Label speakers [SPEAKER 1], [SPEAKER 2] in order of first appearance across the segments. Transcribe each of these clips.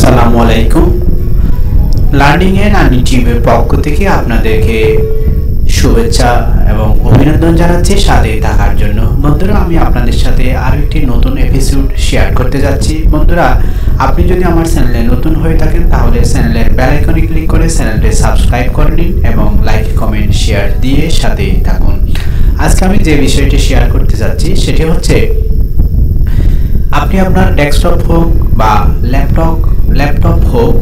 [SPEAKER 1] আসসালামু আলাইকুম। Learning and earning টিমের পক্ষ থেকে আপনাদেরকে শুভেচ্ছা এবং অভিনন্দন জানাচ্ছি সাথে থাকার জন্য। বন্ধুরা, আমি আপনাদের সাথে আরো একটি নতুন এপিসোড শেয়ার করতে যাচ্ছি। বন্ধুরা, আপনি যদি আমার চ্যানেলে নতুন হয়ে থাকেন তাহলে চ্যানেলের বেল আইকনে ক্লিক করে চ্যানেলটি সাবস্ক্রাইব করে নিন এবং লাইক, কমেন্ট, শেয়ার দিয়ে সাথেই থাকুন। আজকে আমি যে বিষয়টি শেয়ার করতে যাচ্ছি সেটি হচ্ছে আপনি আপনার ডেস্কটপ হোক বা ল্যাপটপ হোক,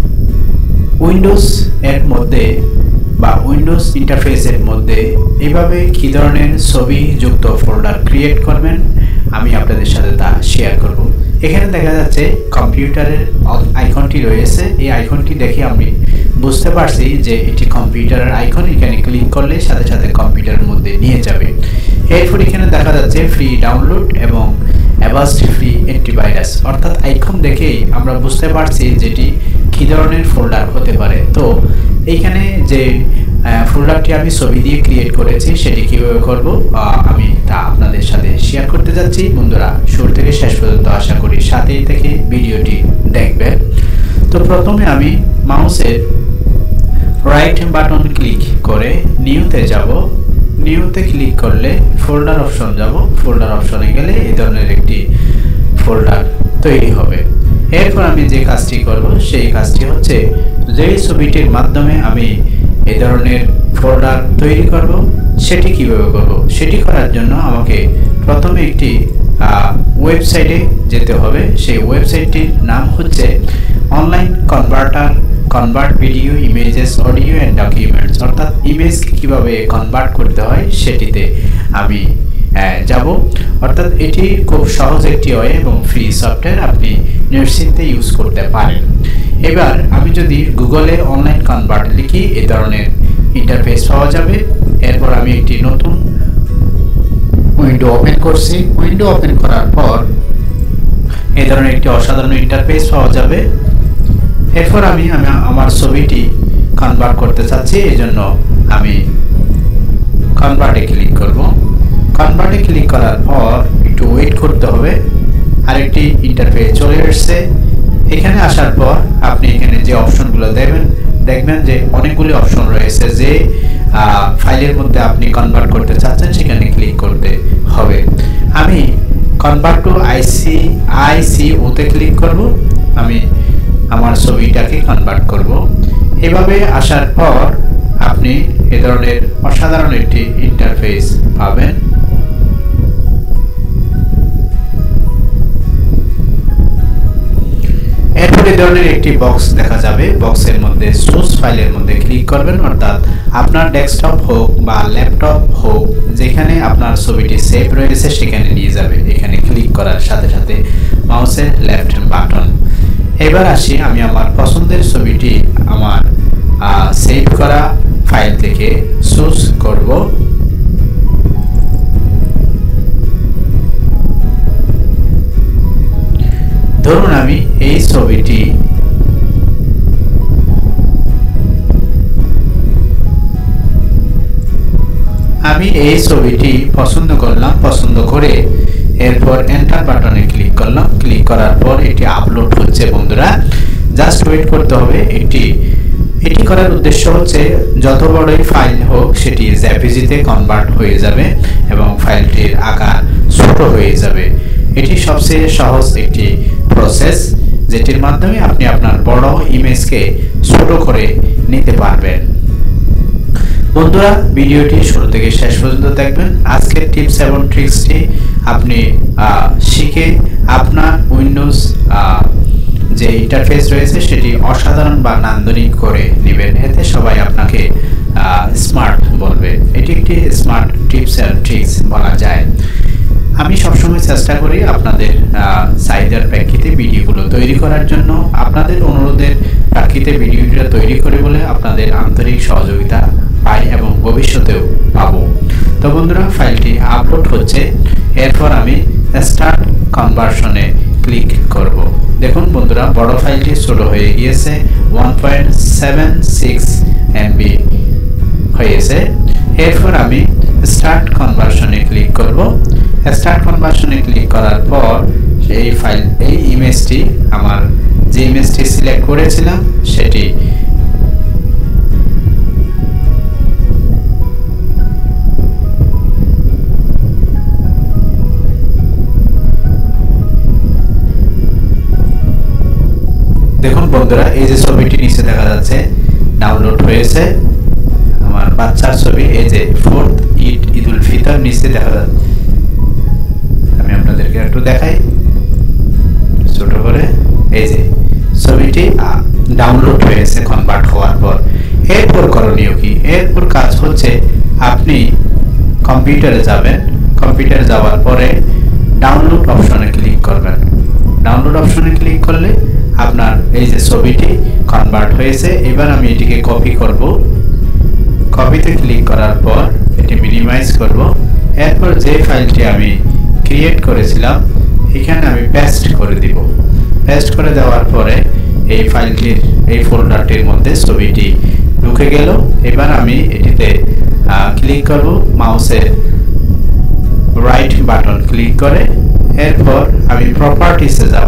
[SPEAKER 1] উইন্ডোজ এর মধ্যে বা উইন্ডোজ ইন্টারফেসের মধ্যে এইভাবে কী ধরনের ছবি যুক্ত ফোল্ডার ক্রিয়েট করবেন আমি আপনাদের সাথে তা শেয়ার করব। এখানে দেখা যাচ্ছে কম্পিউটারের আইকনটি রয়েছে। এই আইকনটি দেখে আমি বুঝতে পারছি যে এটি কম্পিউটারের আইকন। এখানে ক্লিক করলে সাথে সাথে কম্পিউটারের মধ্যে নিয়ে যাবে। এরপর এখানে দেখা যাচ্ছে ফ্রি ডাউনলোড এবং অ্যাভাস্ট ফ্রি অ্যান্টিভাইরাস, অর্থাৎ আইকন দেখেই আমরা বুঝতে পারছি যেটি কী ধরনের ফোল্ডার হতে পারে। তো এইখানে যে ফোল্ডারটি আমি ছবি দিয়ে ক্রিয়েট করেছি সেটি কীভাবে করব আমি তা আপনাদের সাথে শেয়ার করতে যাচ্ছি। বন্ধুরা, শুরু থেকে শেষ পর্যন্ত আশা করি সাথেই থেকে ভিডিওটি দেখবেন। তো প্রথমে আমি মাউসের রাইট বাটন ক্লিক করে নিউতে যাব। নিউতে ক্লিক করলে ফোল্ডার অপশন যাব। ফোল্ডার অপশনে গেলে এই ধরনের একটি ফোল্ডার তৈরি হবে। এরপর আমি যে কাজটি করব সেই কাজটি হচ্ছে যেই ছবিটির মাধ্যমে আমি এই ধরনের ফোল্ডার তৈরি করব সেটি কিভাবে করব সেটি করার জন্য আমাকে প্রথমে একটি ওয়েবসাইটে যেতে হবে। সেই ওয়েবসাইটটির নাম হচ্ছে online convert video, images, audio and documents, অর্থাৎ ইমেজকে কীভাবে কনভার্ট করতে হয় সেটিতে আমি যাব। অর্থাৎ এটি খুব সহজ একটি ওয়ে এবং ফ্রি সফটওয়্যার, আপনি নিশ্চিন্তে ইউজ করতে পারেন। এবার আমি যদি গুগলে অনলাইন কনভার্ট লিখি এই ধরনের ইন্টারফেস পাওয়া যাবে। এরপর আমি একটি নতুন উইন্ডো ওপেন করছি। উইন্ডো ওপেন করার পর এই ধরনের একটি অসাধারণ ইন্টারফেস পাওয়া যাবে। এরপর আমি আমার ছবিটি কনভার্ট করতে চাচ্ছি, এই জন্য আমি কনভার্টে ক্লিক করব। কনভার্টে ক্লিক করার পর একটু ওয়েট করতে হবে। আরেকটি ইন্টারফেস চলে এসেছে। এখানে আসার পর আপনি এখানে যে অপশনগুলো দেখবেন যে অনেকগুলি অপশন রয়েছে। যে ফাইলের মধ্যে আপনি কনভার্ট করতে চাচ্ছেন সেখানে ক্লিক করতে হবে। আমি কনভার্ট টু আইসিওতে ক্লিক করব। আমি আমার ছবিটাকে কনভার্ট করব। এভাবে আসার পর আপনি এ ধরনের অসাধারণ একটি ইন্টারফেস পাবেন। এরপর এই ধরনের একটি বক্স দেখা যাবে। বক্সের মধ্যে সোর্স ফাইলের মধ্যে ক্লিক করবেন, অর্থাৎ আপনার ডেস্কটপ হোক বা ল্যাপটপ হোক যেখানে আপনার ছবিটি সেভ রয়েছে সেখানে নিয়ে যাবে। এখানে ক্লিক করার সাথে সাথে মাউসের লেফট বাটন। এবার আসি, আমি আমার পছন্দের ছবিটি আমার সেভ করা ফাইল থেকে চুজ করব। ধরুন আমি এই ছবিটি পছন্দ করলাম। পছন্দ করে এরপর এন্টার বাটনে ক্লিক করলাম। ক্লিক করার পর এটি আপলোড হচ্ছে। বন্ধুরা, জাস্ট ওয়েট করতে হবে। এটি করার উদ্দেশ্য হচ্ছে যত বড়ই ফাইল হোক সেটি জেপিজিতে কনভার্ট হয়ে যাবে এবং ফাইলটির আকার ছোট হয়ে যাবে। এটি সবচেয়ে সহজ একটি প্রসেস যেটির মাধ্যমে আপনি আপনার বড় ইমেজকে ছোট করে নিতে পারবেন। বন্ধুরা, ভিডিওটি শুরু থেকে শেষ পর্যন্ত দেখবেন। আজকের টিপস এবং ট্রিক্সটি আপনি শিখে আপনার উইন্ডোজ যে ইন্টারফেস রয়েছে সেটি অসাধারণ বা নান্দনিক করে নেবেন। এতে সবাই আপনাকে স্মার্ট বলবে। এটি একটি স্মার্ট টিপস এন্ড ট্রিক্স বলা যায়। আমি সবসময় চেষ্টা করি আপনাদের চাহিদার প্রেক্ষিতে ভিডিওগুলো তৈরি করার জন্য। আপনাদের অনুরোধের প্রেক্ষিতে ভিডিওটা তৈরি করে বলে আপনাদের আন্তরিক সহযোগিতা পাই এবং ভবিষ্যতেও পাবো। তো বন্ধুরা, ফাইলটি আপলোড হচ্ছে। এরপর আমি স্টার্ট কনভার্সনে ক্লিক করব। দেখুন বন্ধুরা, বড় ফাইলটি ছোট হয়ে গিয়েছে, 1.76 MB হয়েছে। এরপর আমি স্টার্ট কনভার্সনে ক্লিক করব। স্টার্ট কনভার্সনে ক্লিক করার পর এই ইমেজটি আমার যে ইমেজটি সিলেক্ট করেছিলাম সেটি দেখুন বন্ধুরা, এই যে ছবিটি নিচে দেখা যাচ্ছে ডাউনলোড হয়েছে আমার বাচ্চার ছবি। এই যে 4th ঈদ উল ফিতর নিচে দেখা যাচ্ছে। আমি আপনাদেরকে একটু দেখাই ছোট করে। এই যে ছবিটি ডাউনলোড হয়েছে কনভার্ট হওয়ার পর। এরপর করণীয় কি? এরপর কাজ হচ্ছে আপনি কম্পিউটারে যাবেন। কম্পিউটারে যাওয়ার পরে ডাউনলোড অপশনে ক্লিক করবেন। ডাউনলোড অপশনে ক্লিক করলে আপনার এই যে ছবিটি কনভার্ট হয়েছে। এবার আমি এটিকে কপি করব। কপিতে ক্লিক করার পর এটি মিনিমাইজ করব। এরপর যে ফাইলটি আমি ক্রিয়েট করেছিলাম এখানে আমি পেস্ট করে দিব। পেস্ট করে দেওয়ার পরে এই ফাইলটির এই ফোল্ডারটির মধ্যে ছবিটি ঢুকে গেল। এবার আমি এটিতে ক্লিক করব, মাউসের রাইট বাটন ক্লিক করে। এরপর আমি প্রপার্টিসে যাব।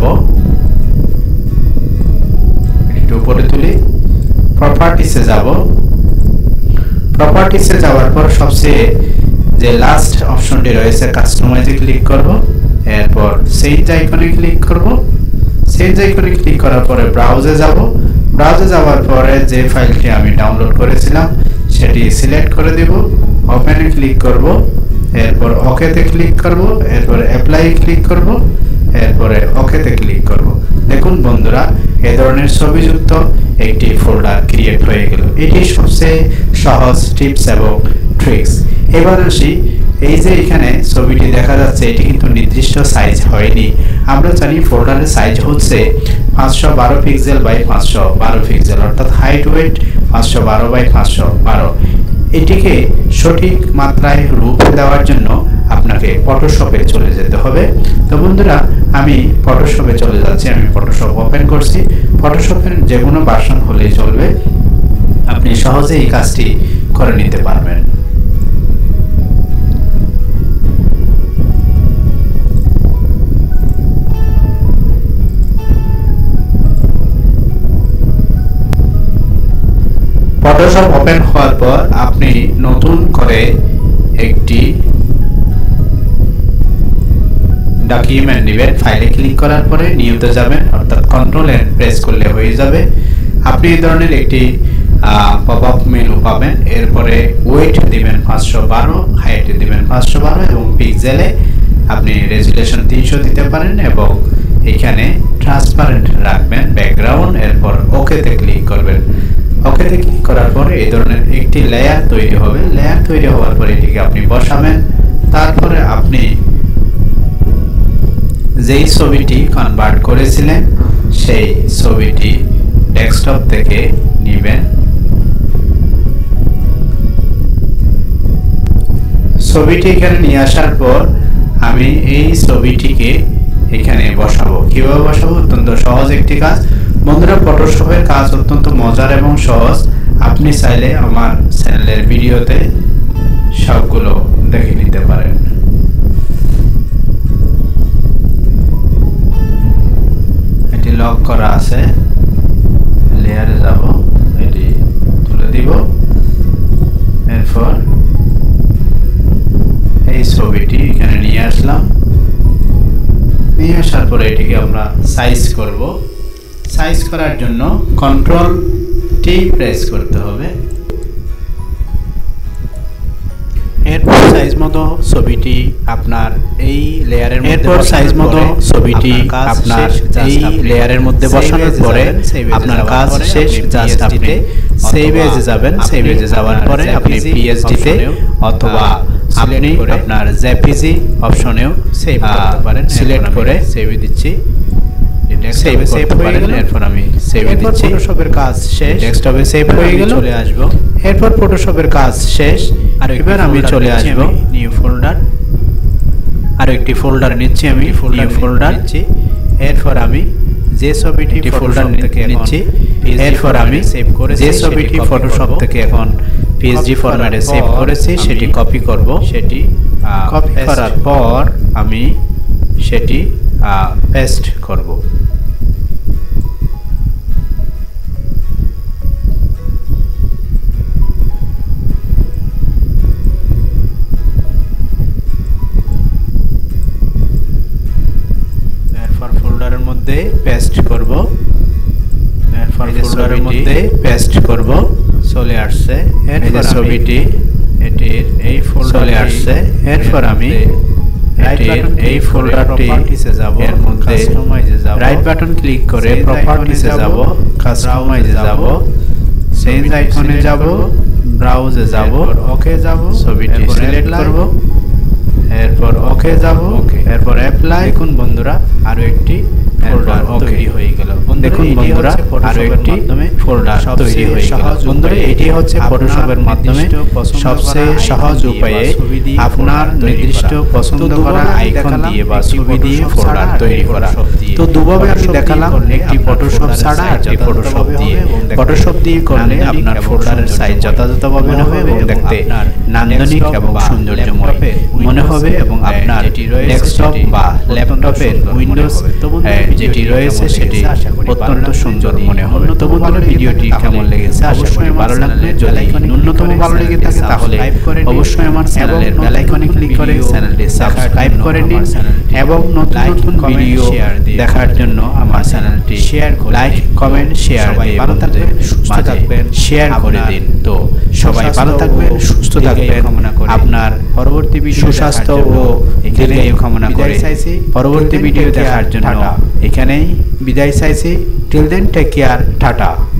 [SPEAKER 1] একটু উপরে তুলি, প্রপার্টিসে যাব। প্রপার্টিসে যাওয়ার পর সবচেয়ে যে লাস্ট অপশনটি রয়েছে কাস্টমাইজে ক্লিক করব। এরপর চেঞ্জ আইকনে ক্লিক করব। চেঞ্জ আইকনে ক্লিক করার পরে ব্রাউজে যাব। ব্রাউজে যাওয়ার পরে যে ফাইলটি আমি ডাউনলোড করেছিলাম সেটি সিলেক্ট করে দেব। ওপেনে ক্লিক করব। এরপর ওকেতে ক্লিক করব। এরপর অ্যাপ্লাই ক্লিক করব। এরপরে ওকেতে ক্লিক করব। দেখুন বন্ধুরা, এই ধরনের ছবিযুক্ত একটি ফোল্ডার ক্রিয়েট হয়ে গেল। এটি সবচেয়ে সহজ টিপস এবং ট্রিক্স। এবার আসি, এই যে এখানে ছবিটি দেখা যাচ্ছে এটি কিন্তু নির্দিষ্ট সাইজ হয়নি। আমরা জানি ফোল্ডারের সাইজ হচ্ছে 512 পিক্সেল বাই 512 পিক্সেল, অর্থাৎ হাইট ওয়েট 512 বাই 512। এটিকে সঠিক মাত্রায় রূপ দেওয়ার জন্য আপনাকে ফটোশপে চলে যেতে হবে। তো বন্ধুরা, আমি ফটোশপে চলে যাচ্ছি। আমি ফটোশপ ওপেন করছি। ফটোশপের যে কোনো ভার্সন হলেই চলবে, আপনি সহজে এই কাজটি করে নিতে পারবেন। ফটোশপ ওপেন হওয়ার পর আপনি নতুন করে একটি ডকুমেন্ট নেবেন। ফাইলে ক্লিক করার পরে নিউতে যাবেন, অর্থাৎ কন্ট্রোল এন্ড প্রেস করলে হয়ে যাবে। আপনি এই ধরনের একটি পপআপ মেনু পাবেন। এরপরে ওয়েট দিবেন 512, হাইট দিবেন 512 এবং পিক্সেলে আপনি রেজুলেশন 300 দিতে পারেন এবং এখানে ট্রান্সপারেন্ট রাখবেন ব্যাকগ্রাউন্ড। এরপর ওকেতে ক্লিক করবেন। ওকেতে ক্লিক করার পরে এই ধরনের একটি লেয়ার তৈরি হবে। লেয়ার তৈরি হওয়ার পরে এটিকে আপনি বসাবেন। তারপরে আপনি যেই ছবিটি কনভার্ট করেছিলেন সেই ছবিটি ডেস্কটপ থেকে নেবেন। ছবিটি এখানে নিয়ে আসার পর আমি এই ছবিটিকে এখানে বসাবো। কিভাবে বসাবো? অত্যন্ত সহজ একটি কাজ বন্ধুরা। ফটোশপের কাজ অত্যন্ত মজার এবং সহজ। আপনি চাইলে আমার চ্যানেলের ভিডিওতে সবগুলো দেখে নিতে পারেন। এটি লক করা আছে। লেয়ারে যাব, এটি তুলে দিব। এরপর এই ছবিটি এখানে নিয়ে আসলাম। নিয়ে আসার পরে এটিকে আমরা সাইজ করব। সাইজ করার জন্য কন্ট্রোল টি প্রেস করতে হবে। এরপর সাইজ mode ছবিটি আপনার এই লেয়ারের মধ্যে এরপর সাইজ mode ছবিটি আপনার এই লেয়ারের মধ্যে বসানোর পরে আপনার কাজ শেষ। জাস্ট আপনি সেভ এজে যাবেন। সেভ এজে যাওয়ার পরে আপনি পিএসডি তে অথবা আপনি আপনার জেপিজি অপশনেও সেভ করতে পারেন। সিলেক্ট করে সেভ দিচ্ছি। সেভ হয়ে গেল। এরপর আমি সেভ দিচ্ছি। ফটোশপের কাজ শেষ। ডেস্কটপে সেভ হয়ে গেল। চলে আসব। এরপর ফটোশপের কাজ শেষ। আর এবার আমি চলে আসব নিউ ফোল্ডার। আর একটি ফোল্ডার নিচ্ছি আমি। নিউ ফোল্ডার নিচ্ছি। এরপর আমি যে ছবিটি ফোল্ডার থেকে নিচ্ছি, এরপর আমি সেভ করে যে ছবিটি ফটোশপ থেকে এখন পিএসডি ফরম্যাটে সেভ করেছি সেটি কপি করব। সেটি কপি করার পর আমি সেটি পেস্ট করব। মধ্যে পেস্ট করব। এরপর ফোল্ডারের মধ্যে পেস্ট করব। চলে আসছে। এরপর ছবিটি এটির এই ফোল্ডারে চলে আসছে। এরপর আমি এই ফোল্ডারটিতে যাব, এর মধ্যে কাস্টমাইজে যাব, রাইট বাটন ক্লিক করে প্রপার্টিসে যাব, কাস্টমাইজে যাব, চেঞ্জ আইকনে যাব, ব্রাউজে যাব, ওকে যাব, ছবিটি সিলেক্ট করব, এরপর ওকে যাব, এরপর অ্যাপ্লাই। দেখুন বন্ধুরা আরো একটি ফোল্ডার তৈরি হয়ে গেল। দেখুন বন্ধুরা আরো একটি ফোল্ডার তৈরি হয়ে গেল। বন্ধুরা এটি হচ্ছে ফটোশপের মাধ্যমে সবচেয়ে সহজ উপায়ে আপনার নির্দিষ্ট পছন্দ করা আইকন দিয়ে বা ছবি দিয়ে ফোল্ডার তৈরি করা। তো দুভাবে আমি দেখালাম, একটি ফটোশপ ছাড়া আর একটি ফটোশপ দিয়ে। ফটোশপ দিয়ে করলে আপনার ফোল্ডারের সাইজ যথাযথভাবে হবে এবং দেখতে নান্দনিক এবং সৌন্দর্যময় মনে হবে এবং আপনার ডেস্কটপ বা ল্যাপটপের উইন্ডোজ যেটি রয়েছে সেটি অত্যন্ত সুন্দর মনে হবে। তো বন্ধুরা ভিডিওটি কেমন লেগেছে আশা করি ভালো লাগবে। যদি ন্যূনতম ভালো লেগে থাকে তাহলে অবশ্যই আমার চ্যানেলের বেল আইকনে ক্লিক করে চ্যানেলটি সাবস্ক্রাইব করে নিন এবং নতুন নতুন ভিডিও দেখার জন্য আমার চ্যানেলটি লাইক কমেন্ট শেয়ার দিয়ে ভালো থাকবেন, সুস্থ থাকবেন, শেয়ার করে দিন। তো সবাই ভালো থাকবেন, সুস্থ থাকবেন, আপনার পরবর্তী ভিডিও সুস্বাস্থ্য ও দীর্ঘায়ু কামনা করে পরবর্তী ভিডিও দেখার জন্য এখানেই বিদায় চাইছি। Till then take care, tata.